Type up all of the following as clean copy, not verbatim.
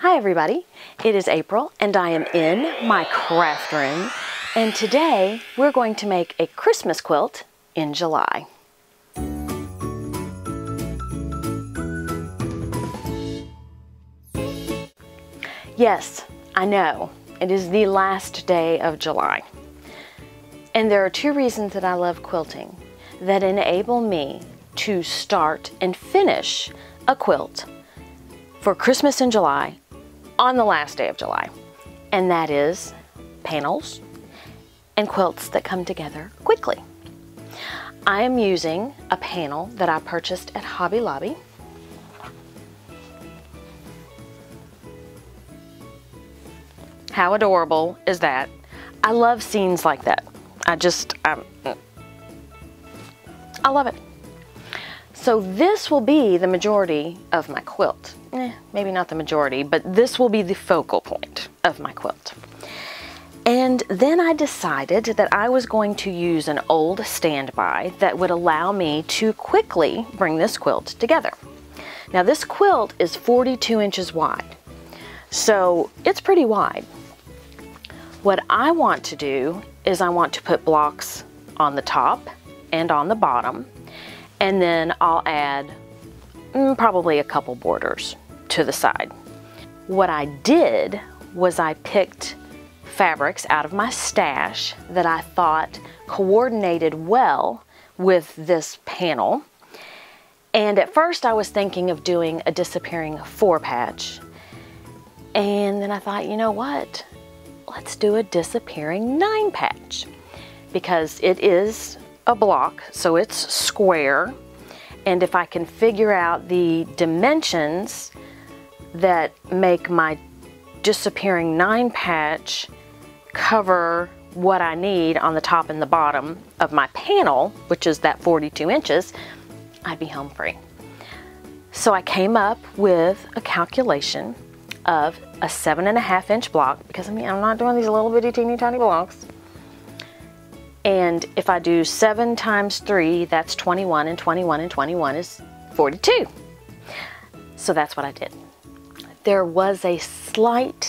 Hi everybody, it is April and I am in my craft room, and today we're going to make a Christmas quilt in July. Yes, I know, it is the last day of July. And there are two reasons that I love quilting that enable me to start and finish a quilt for Christmas in July on the last day of July. And that is panels and quilts that come together quickly. I am using a panel that I purchased at Hobby Lobby. How adorable is that? I love scenes like that. I love it. So this will be the majority of my quilt. Maybe not the majority, but this will be the focal point of my quilt. And then I decided that I was going to use an old standby that would allow me to quickly bring this quilt together. Now this quilt is 42 inches wide, so it's pretty wide. What I want to do is I want to put blocks on the top and on the bottom, and then I'll add probably a couple borders to the side. What I did was I picked fabrics out of my stash that I thought coordinated well with this panel. And at first I was thinking of doing a disappearing 4 patch. And then I thought, you know what? Let's do a disappearing 9 patch, because it is a block, so it's square. And if I can figure out the dimensions that make my disappearing 9 patch cover what I need on the top and the bottom of my panel, which is that 42 inches, I'd be home free. So I came up with a calculation of a 7.5 inch block, because I'm not doing these little bitty teeny tiny blocks. And if I do 7 times 3, that's 21, and 21 and 21 is 42. So that's what I did. There was a slight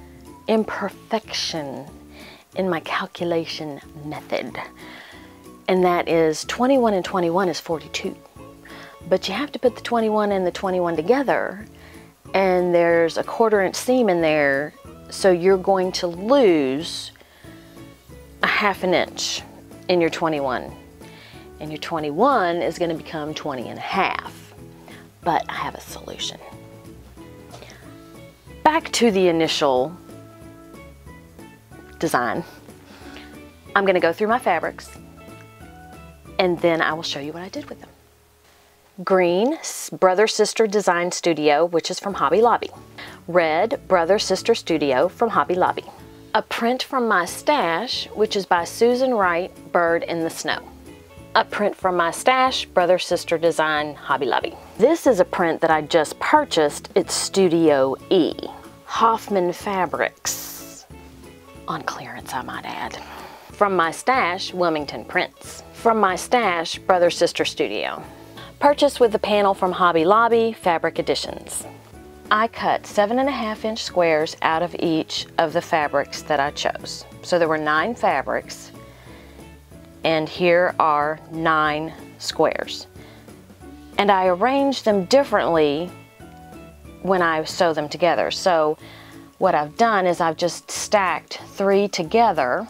imperfection in my calculation method, and that is 21 and 21 is 42. But you have to put the 21 and the 21 together, and there's a 1/4 inch seam in there, so you're going to lose a 1/2 inch in your 21, and your 21 is going to become 20.5. But I have a solution. Back to the initial design. I'm going to go through my fabrics, and then I will show you what I did with them. Green, Brother Sister Design Studio, which is from Hobby Lobby. Red, Brother Sister Studio from Hobby Lobby. A print from my stash, which is by Susan Wright, Bird in the Snow. A print from my stash, Brother Sister Design, Hobby Lobby. This is a print that I just purchased. It's Studio E. Hoffman Fabrics. On clearance, I might add. From my stash, Wilmington Prints. From my stash, Brother Sister Studio. Purchased with the panel from Hobby Lobby, Fabric Editions. I cut 7.5 inch squares out of each of the fabrics that I chose. So there were 9 fabrics, and here are 9 squares. And I arranged them differently when I sew them together. So what I've done is I've just stacked 3 together,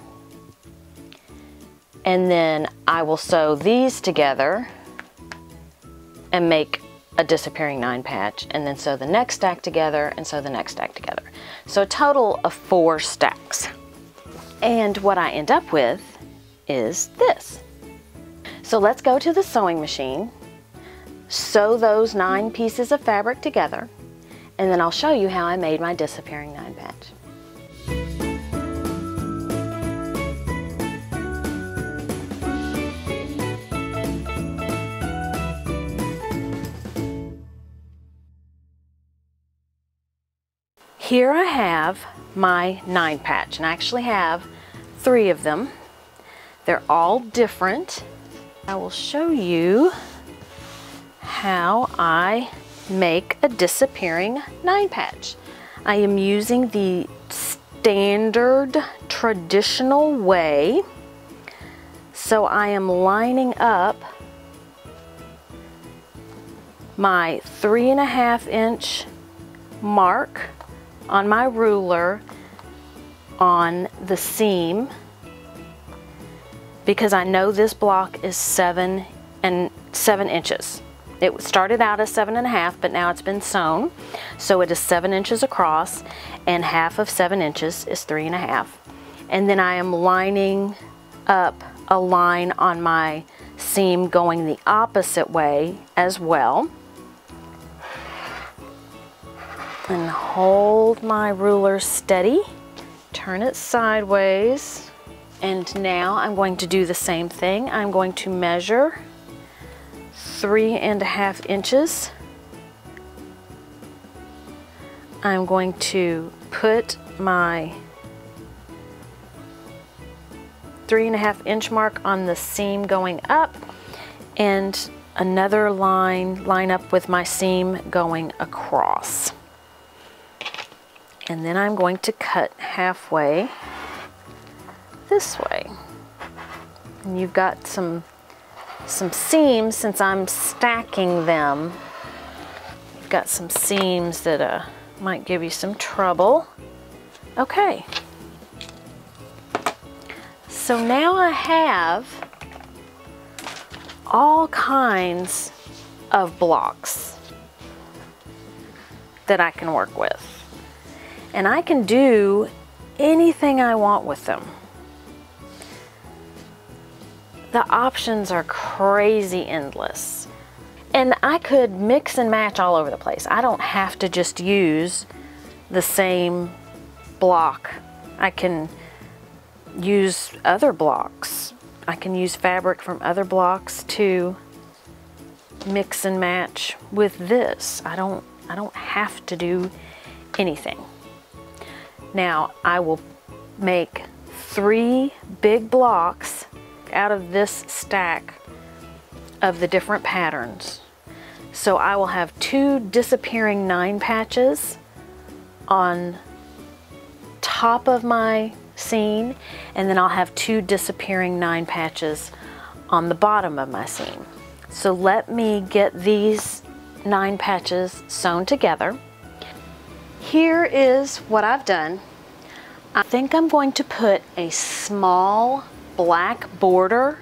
and then I will sew these together and make a disappearing 9 patch, and then sew the next stack together and sew the next stack together. So a total of 4 stacks. And what I end up with is this. So let's go to the sewing machine, sew those 9 pieces of fabric together, and then I'll show you how I made my disappearing 9 patch. Here I have my 9 patch, and I actually have 3 of them. They're all different. I will show you how I make a disappearing 9 patch. I am using the standard traditional way. So I am lining up my 3.5 inch mark on my ruler on the seam, because I know this block is 7 inches. It started out as 7.5, but now it's been sewn, so it is 7 inches across, and half of 7 inches is 3.5. And then I am lining up a line on my seam going the opposite way as well. And hold my ruler steady, turn it sideways, and now I'm going to do the same thing. I'm going to measure 3.5 inches. I'm going to put my 3.5 inch mark on the seam going up, and another line up with my seam going across. And then I'm going to cut halfway this way. And you've got some seams, since I'm stacking them, you've got some seams that might give you some trouble. Okay. So now I have all kinds of blocks that I can work with. And I can do anything I want with them. The options are crazy endless. And I could mix and match all over the place. I don't have to just use the same block. I can use other blocks. I can use fabric from other blocks to mix and match with this. I don't have to do anything. Now I will make 3 big blocks out of this stack of the different patterns. So I will have 2 disappearing 9 patches on top of my seam, and then I'll have 2 disappearing 9 patches on the bottom of my seam. So let me get these 9 patches sewn together. Here is what I've done. I think I'm going to put a small black border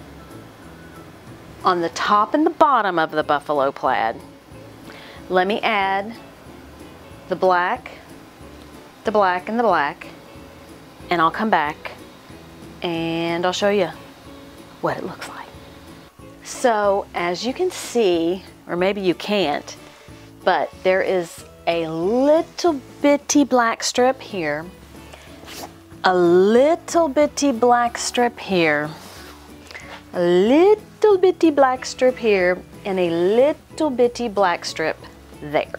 on the top and the bottom of the buffalo plaid. Let me add the black, the black, and the black, and I'll come back and I'll show you what it looks like. So as you can see, or maybe you can't, but there is a little bitty black strip here, a little bitty black strip here, a little bitty black strip here, and a little bitty black strip there.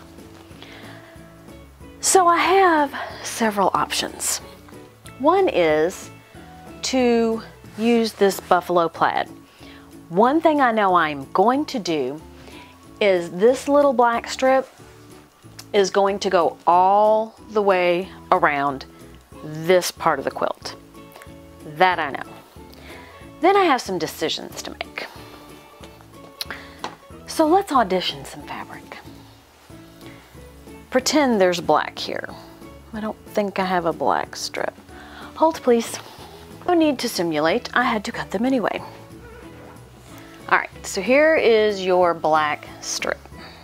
So I have several options. One is to use this buffalo plaid. One thing I know I'm going to do is this little black strip is going to go all the way around this part of the quilt. That I know. Then I have some decisions to make. So let's audition some fabric. Pretend there's black here. I don't think I have a black strip. Hold please. No need to simulate, I had to cut them anyway. Alright, so here is your black strip.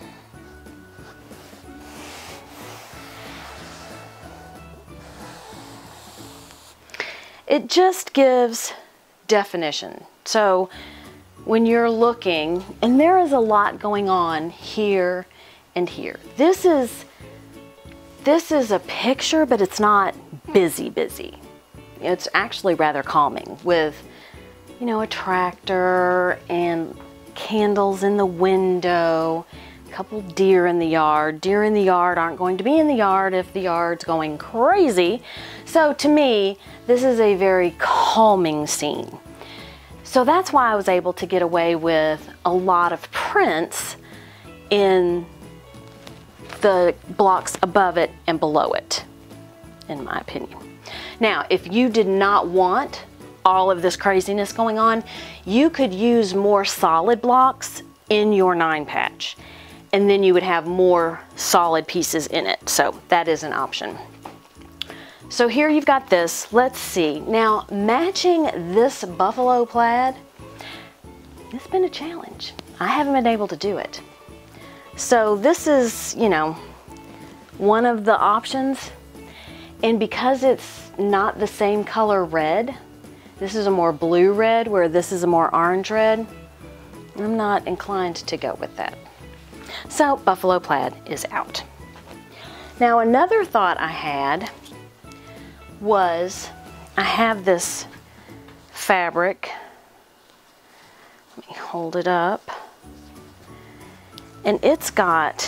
It just gives definition. So when you're looking, and there is a lot going on here and here. This is a picture, but it's not busy. It's actually rather calming with, you know, a tractor and candles in the window, a couple deer in the yard. Deer in the yard aren't going to be in the yard if the yard's going crazy. So to me, this is a very calming scene. So that's why I was able to get away with a lot of prints in the blocks above it and below it, in my opinion. Now, if you did not want all of this craziness going on, you could use more solid blocks in your 9 patch, and then you would have more solid pieces in it. So that is an option. So here you've got this. Let's see. Now, matching this buffalo plaid, it's been a challenge. I haven't been able to do it. So this is, you know, one of the options. And because it's not the same color red, this is a more blue red where this is a more orange red, I'm not inclined to go with that. So buffalo plaid is out. Now another thought I had was, I have this fabric, let me hold it up, and it's got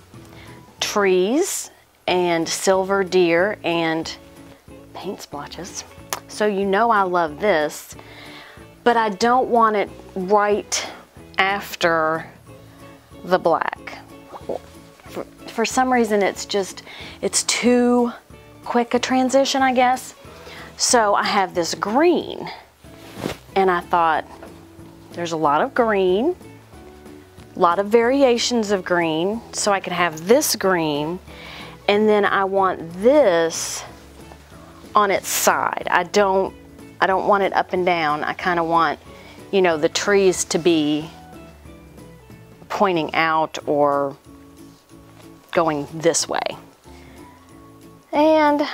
trees and silver deer and paint splotches. So you know I love this, but I don't want it right after the black. For some reason it's too quick a transition, I guess. So I have this green, and I thought there's a lot of green, a lot of variations of green, so I could have this green, and then I want this on its side. I don't want it up and down. I kind of want, you know, the trees to be pointing out or going this way. And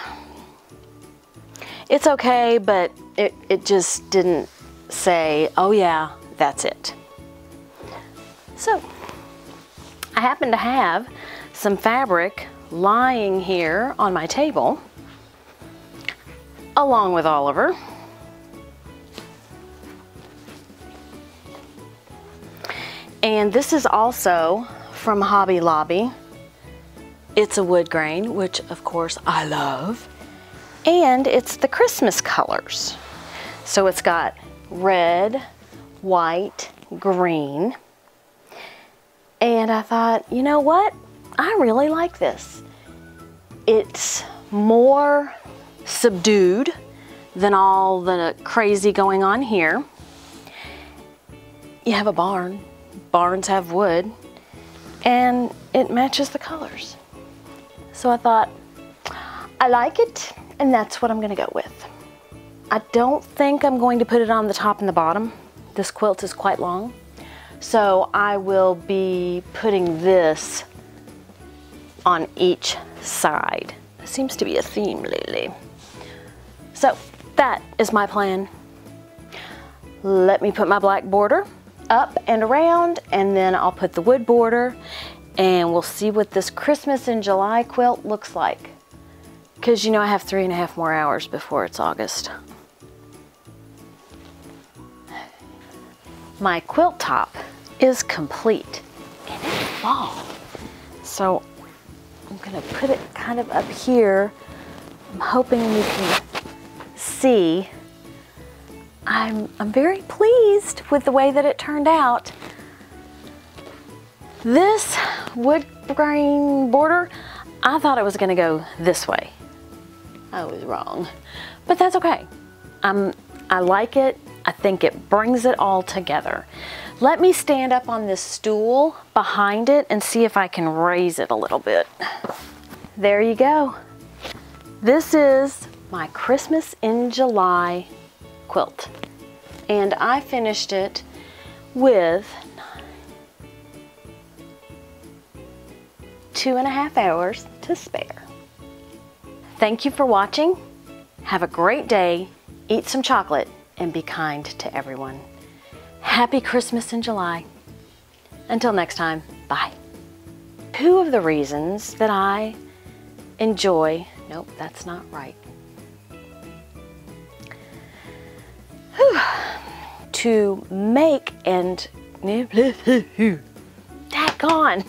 it's okay, but it just didn't say, oh yeah, that's it. So I happen to have some fabric lying here on my table along with Oliver. And this is also from Hobby Lobby. It's a wood grain, which of course I love. And it's the Christmas colors. So it's got red, white, green. And I thought, you know what? I really like this. It's more subdued than all the crazy going on here. You have a barn. Barns have wood. And it matches the colors. So I thought, I like it, and that's what I'm gonna go with. I don't think I'm going to put it on the top and the bottom. This quilt is quite long. So I will be putting this on each side. There seems to be a theme lately. So that is my plan. Let me put my black border up and around, and then I'll put the wood border, and we'll see what this Christmas in July quilt looks like. Because you know I have 3.5 more hours before it's August. My quilt top is complete, and it's fall. So I'm gonna put it kind of up here. I'm hoping you can see. I'm very pleased with the way that it turned out. This wood grain border, I thought it was gonna go this way. I was wrong, but that's okay. I like it. I think it brings it all together. Let me stand up on this stool behind it and see if I can raise it a little bit. There you go. This is my Christmas in July quilt. And I finished it with 2.5 hours to spare. Thank you for watching. Have a great day, eat some chocolate, and be kind to everyone. Happy Christmas in July. Until next time, bye. 2 of the reasons that I enjoy, nope, that's not right. Whew. To make and, daggone.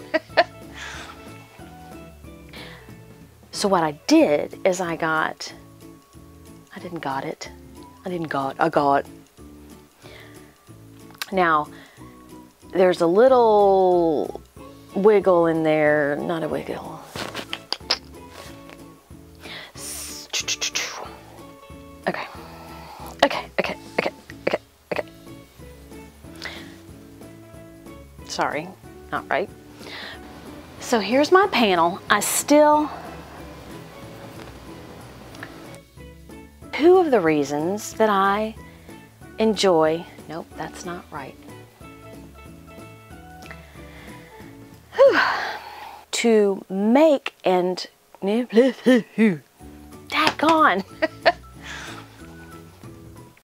So what I did is I got. Now, there's a little wiggle in there, not a wiggle. Sorry, not right. So here's my panel. Two of the reasons that I enjoy, nope, that's not right. Whew. To make and, daggone.